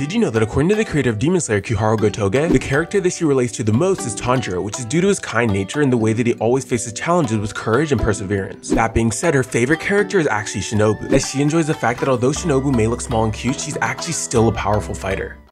Did you know that according to the creator of Demon Slayer Kuyharo Gotoge, the character that she relates to the most is Tanjiro, which is due to his kind nature and the way that he always faces challenges with courage and perseverance. That being said, her favorite character is actually Shinobu, as she enjoys the fact that although Shinobu may look small and cute, she's actually still a powerful fighter.